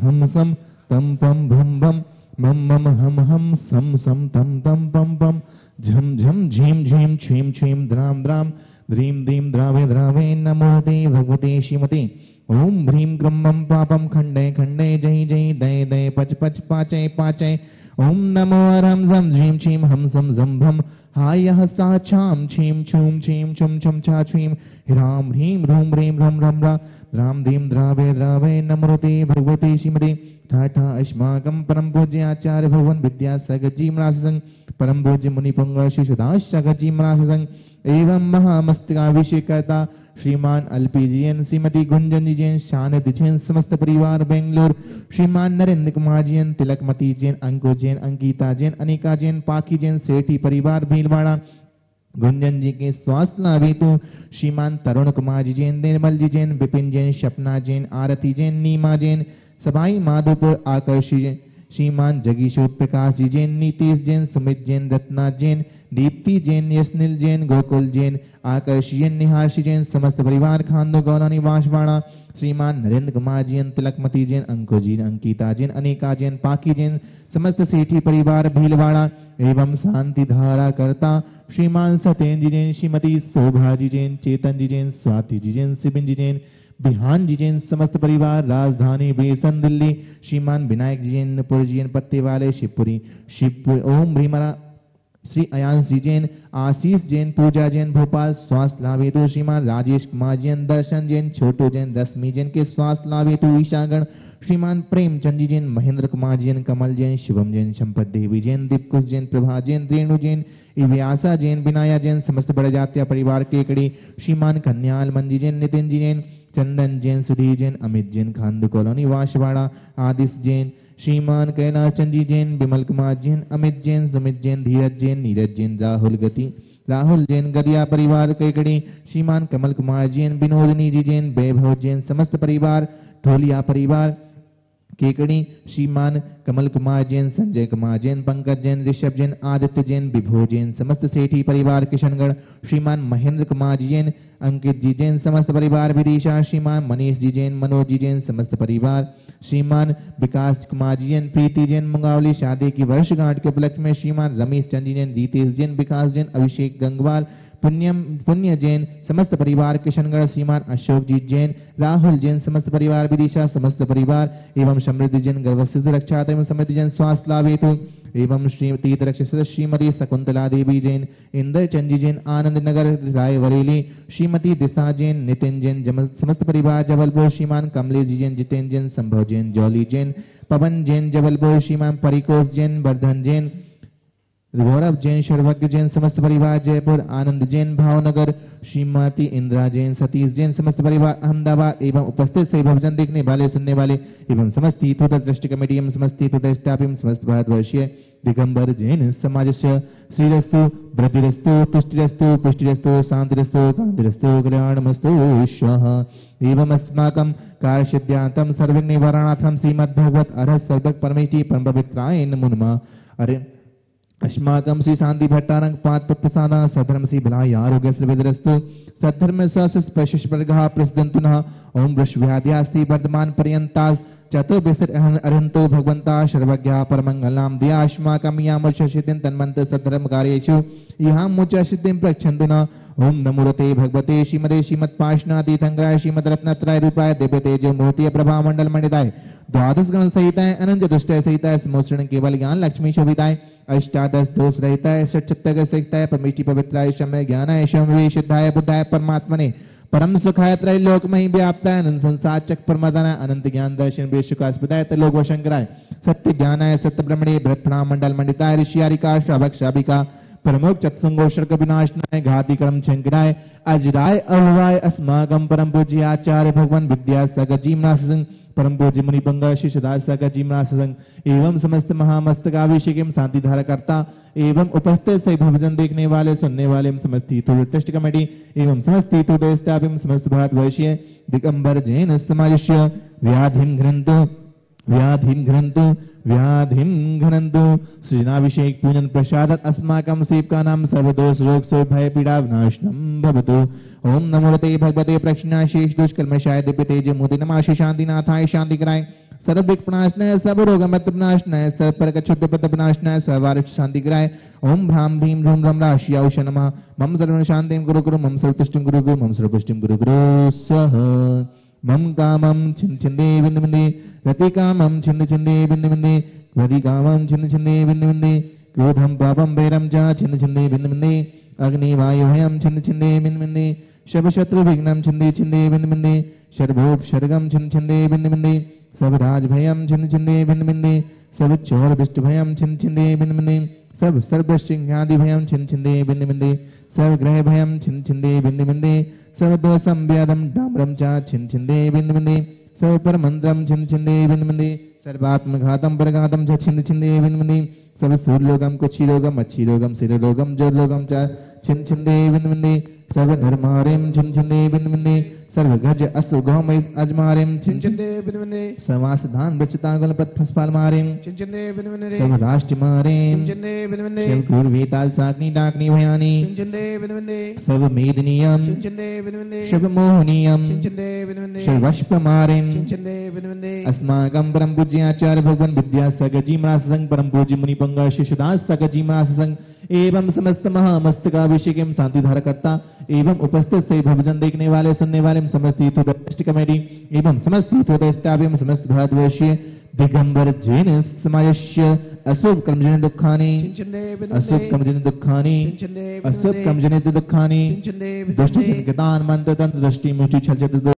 हम सम तम पम भम भम मम मम हम सम सम तम तम पम पम झम झम झीम झीम छीम छीम द्राम द्राम द्रीम दीम द्रावे द्रावे नमो दे भगवते श्रीमते ओम ह्रीम क्रम पापम खंडे खंडे जय जय दय दय पच पच पाचय पाचय ओम नमो अरहम झम झीम छीम हम सम झम भम हाय सा छाम छीम छूम छीम छुम छम छा छीम ह्राम ह्रीम ह्रूम ह्रीम ह्रम ह्रम रा द्राम दीम द्रावे द्रावे नमोते भगवते श्रीमते ठाठा अस्माकं परम पूज्य आचार्य भगवान विद्यासागर जी महाराज संग परम पूज्य मुनि पुंग श्री सुदासागर जी महाराज संग एवं महामस्तकाभिषेकर्ता श्रीमान अल्पी जी एन श्रीमती गुंजन जी जैन शानद जैन समस्त परिवार बेंगलोर श्रीमान नरेंद्र कुमार जैन तिलकमती जैन अंकुर जैन अंकिता जैन अनिका जैन पाकी जैन सेठी परिवार भीलवाड़ा गुंजन जी के स्वास्थ्य लाभ हेतु श्रीमान तरुण कुमार जी जैन निर्मल जी जैन विपिन जैन सपना जैन आरती जैन नीमा जैन सबाई माधोपुर आकर्षी जैन श्रीमान जगीशोर प्रकाश जी जैन नीतीश जैन सुमित जैन रत्ना जैन दीप्ति जैन यशनिल जैन गोकुल जैन आकर्षी जैन निहारशी जैन समस्त परिवार खानदो गौरा निवासवाड़ा श्रीमान नरेंद्र कुमार जैन तिलकमती जैन अंकुर जी अंकिता जैन अनिका जैन पाकी जैन समस्त सेठी परिवार भीलवाड़ा एवं शांति धारा करता श्रीमान सत्येंद्र जी जैन श्रीमती शोभा जी जैन चेतन जी जैन स्वाति जी जैन सिबिन जी जैन बिहान जी जैन समस्त परिवार राजधानी बेसन दिल्ली श्रीमान विनायक जी जैन नुपुर जी जैन पत्ते वाले शिवपुरी शिवपुरी ओम भीमरा श्री अयांश जी जैन आशीष जैन पूजा जैन भोपाल स्वास्थ्य लाभ हेतु श्रीमान राजेश कुमार जैन दर्शन जैन छोटू जैन रश्मि जैन के स्वास्थ्य लाभ हेतु ईशागण श्रीमान प्रेमचंद जी जैन महेंद्र कुमार जैन कमल जैन शिवम जैन संपत देवी जैन दीपकुश जैन प्रभा जैन रेणु जैन इव्यासा जैन बिनाया जैन समस्त बड़े जातीय परिवार केकड़ी श्रीमान कन्याल मंजी जैन नितिन जी जैन चंदन जैन सुधीर जैन अमित जैन खानदू कॉलोनी वाशवाड़ा आदिश जैन श्रीमान कैलाश चंद जी जैन विमल कुमार जैन अमित जैन सुमित जैन धीरज जैन नीरज जैन राहुल जैन गदिया परिवार केकड़ी श्रीमान कमल कुमार जैन विनोदनी जी जैन वैभव जैन समस्त परिवार ढोलिया परिवार केकड़ी श्रीमान कमल कुमार जैन संजय कुमार जैन पंकज जैन ऋषभ जैन आदित्य जैन विभो जैन समस्त सेठी परिवार किशनगढ़ श्रीमान महेंद्र कुमार जी जैन अंकित जी जैन समस्त परिवार विदिशा श्रीमान मनीष जी जैन मनोज जी जैन समस्त परिवार श्रीमान विकास कुमार जी जैन प्रीति जैन मुंगावली शादी की वर्षगांठ के उपलक्ष्य में श्रीमान रमेश चंद जी जैन रितेश जैन विकास जैन अभिषेक गंगवाल पुण्य जैन समस्त परिवार किशनगढ़ श्रीमान अशोक जी जैन राहुल जैन समस्त परिवार विदिशा समस्त परिवार एवं समृद्धि जैन गर्भस्थित रक्षा एवं समृद्धि जैन स्वास्थ्य लाभ हेतु एवं श्री तीर्थ रक्षक श्रीमती शकुंतला देवी जैन इंदर चंद जी जैन आनंद नगर रायबरेली श्रीमती दिशा जैन नितिन जैन समस्त परिवार जबलपुर श्रीमान कमलेश जी जैन जितेंद्र जैन संभव जैन जौली जैन पवन जैन जबलपुर श्रीमान परिकोष जैन वर्धन जैन गौरव जैन सर्वज्ञ जैन समस्त परिवार जयपुर आनंद जैन भावनगर श्रीमती इंदिरा जैन सतीश जैन समस्त परिवार अहमदाबाद एवं उपस्थित सभी भजन देखने वाले सुनने वाले एवं समस्त तीर्थोदर ट्रस्ट कमेटी एवं समस्त तीर्थोदर स्टाफ एवं समस्त भारतवर्षीय दिगंबर जैन समाजस्य श्रीरस्तु वृद्धिरस्तु तुष्टिरस्तु पुष्टिरस्तु शांतिरस्तु कांतिरस्तु कल्याणमस्तु स्वाहा एवं अस्माकं कार्यसिद्ध्यान्तं सर्वविघ्न निवारणार्थं श्रीमद्भगवत अरहत सर्वज्ञ परमेष्टि परम पवित्राय नमो नमः। अरे अस्माकं श्री शांति भट्टारंग पाद प्रसादा सधर्म श्री भलाई आरोग्य श्रीविदरस्तु सद्धर्म स्वास्थ्य स्पर्श प्रगहा प्रसिद्धंतुनः ओम वृषभ्याद्यास्ति वर्धमान पर्यंता चतुर्विस्तर अरहंतो भगवंता सर्वज्ञा परमंगलाम दिया अस्माकं यामुच्चसिद्धिं तन्मन्त्र सद्धर्म कार्येषु इहां मुच्चसिद्धिं प्रक्षन्तुना ओम नमोते भगवते श्रीमते श्रीमत्पाशनातीर्थंकराय श्रीमद्रत्नत्रय रूपाय दिव्य तेज मूर्ति प्रभा मंडल मंडिताय द्वादश गण सहिताय अनंत दुष्ट सहिताय समोषण केवल ज्ञान लक्ष्मी शोभिताय अष्टादश दोष रहिताय षट्छत्तर सहिताय परमेष्टि पवित्राय शम्य ज्ञानाय शम्य शुद्धाय बुद्धाय परमात्मने परम सुखाय त्रैलोकमहि व्याप्ताय अनंत संसार चक परमादानाय अनंत ज्ञान दर्शन वेशुकास्पदाय त्रिलोक वशंकराय सत्य ज्ञानाय सत्य ब्रह्मणे बृहत्प्रणा मंडल मंडिताय ऋषियारिका श्रावक श्राविका प्रमुख चत्संगोषर विनाशनाय घाति कर्म शंकराय अजराय अभवाय अस्माकं परम पूज्य आचार्य भगवान विद्यासागर जी महाराज परम पूज्य मुनि पंगा श्री सदासागर जी महाराज एवं समस्त महामस्तकाभिषेक एवं शांति धारा करता एवं उपस्थित सभी भजन देखने वाले सुनने वाले एवं समस्त तीर्थोदय ट्रस्ट कमेटी एवं समस्त तीर्थोदय स्टाफ एवं समस्त भारतवर्षीय दिगंबर जैन समाजस्य व्याधिं घ्रंतु व्याधिं घनन्तु सृजनाभिषेक पूजन प्रसादात् अस्माकं सेवकानां सर्वदोष रोग शोक भय पीड़ा विनाशनं भवतु। ओम नमो ते भगवते प्रक्षिणाशेष दुष्कर्मशाय दिव्य तेज मूर्ति नमः शांतिनाथाय शांतिकराय सर्व विघ्ननाशनाय सर्व रोगमत विनाशनाय सर्व परक क्षुद्र पद विनाशनाय सर्वारिष्ट शांतिकराय ओम भ्राम भीम ह्रूम ह्रम राशि औष नमः मम सर्व शांतिं गुरु गुरु मम सर्वपुष्टिं गुरु गुरु मम सर्वपुष्टिं गुरु गुरु स्वः मम कामं छिन्न छिन्दे बिंद बिंदे रति कामं छिन्न छिन्दे बिंद बिंदे वदि कामं छिन्न छिन्दे बिंद बिंदे क्रोधं पापं वैरं च छिन्न छिन्दे बिंद बिंदे अग्नि वायु भयं छिन्न छिन्दे बिंद बिंदे शब शत्रु विघ्नं छिन्दे छिन्दे बिंद बिंदे शर्भोपसर्गं छिन्न छिन्दे बिंद बिंदे सब राज भयम छिन्न छिन्दे बिंद बिंदे सब चोर दुष्ट भयम छिन्न छिन्दे बिंद बिंदे सब सर्व सिंहादि भयम छिन्न छिन्दे बिंद बिंदे सब ग्रह भयम छिन्न छिन्दे बिंद बिंदे सब दोषम व्याधम डामरम च छिन्न छिन्दे बिंद बिंदे सब परमंत्रम छिन्न छिन्दे बिंद बिंदे सर्वात्मघातम परघातम च छिन्न छिन्दे बिंद बिंदे सब सूर्यलोकम कुक्षिलोकम अच्छिलोकम सिरलोकम ज्योतिर्लोकम च छिन्न छिन्दे बिंद बिंदे सर्व धर्मारिम छिन्न छिन्दे बिंद बिंदे सर्व गज असुगोमैस अजमारिम छिन्न छिन्दे बिंद बिंदे सर्वास धान वृक्षतागल पत्फस्फाल मारिम छिन्न छिन्दे बिंद बिंदे सर्व राष्ट्र मारिम छिन्न छिन्दे बिंद बिंदे सर्व क्रूर वेताल साग्नि डाकनी भयानी छिन्न छिन्दे बिंद बिंदे सर्व मेदनीयम छिन्न छिन्दे बिंद बिंदे सर्व मोहनीयम छिन्न छिन्दे बिंद बिंदे सर्व वशपमारिम छिन्न छिन्दे बिंद बिंदे अस्माकं परम पूज्य आचार्य भगवान विद्यासागर जी महाराज संग परम पूज्य मुनि पंगा शिशुदास सागर जी महाराज संग एवं समस्त महामस्तकाभिषेक शांति धारा करता एवं उपस्थित से भजन देखने वाले सुनने वाले समस्त हितोदष्ट कमेटी एवं समस्त हितोदष्टा एवं समस्त भारतवर्षीय दिगंबर जैन समाजस्य अशुभ कर्मजन दुखानि अशुभ कर्मजन दुखानि अशुभ कर्मजन दुखानि दुष्ट जनकदान मंत्र तंत्र दृष्टि मुचि छल